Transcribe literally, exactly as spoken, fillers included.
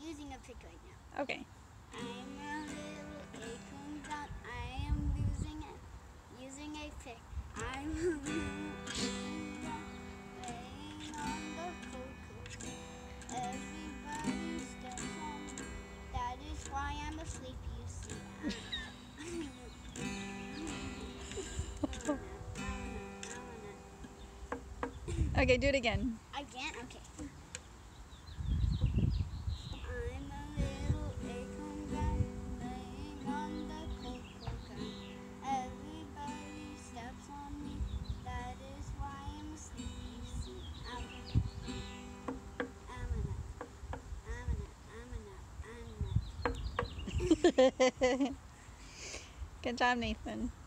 using a pick right now. Okay. I'm a little acorn that I am losing it, using a pick. I'm a little acorn that laying on the cocoa. Everybody steps on me. That is why I'm asleep, you see. Okay, do it again. Again? Okay. I'm a little acorn guy laying on the cocoa ground. Everybody steps on me. That is why I'm asleep, you see. I'm a nut. I'm a nut. I'm a nut. I'm a nut. I'm a nut. Good job, Nathan.